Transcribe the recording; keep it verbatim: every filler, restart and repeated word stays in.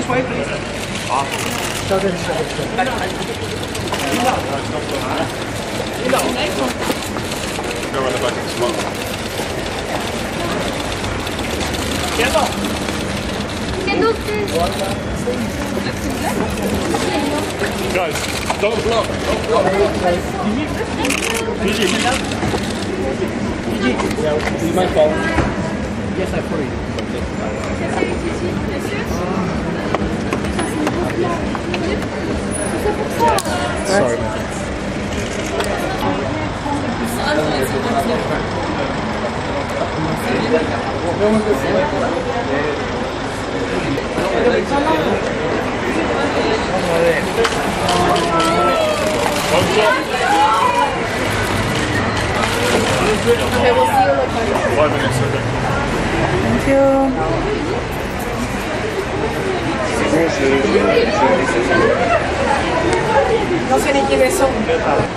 This way, please. Awesome. Go ahead, go ahead. Go around the back and smoke. Kendall. Kendall, please. Guys, don't block. Don't block. Gigi. Gigi. Yeah, do you mind following? Yes, I follow you. Sorry, man. Okay, we'll see you later. Five minutes, okay. Thank you. No sé ni quiénes son.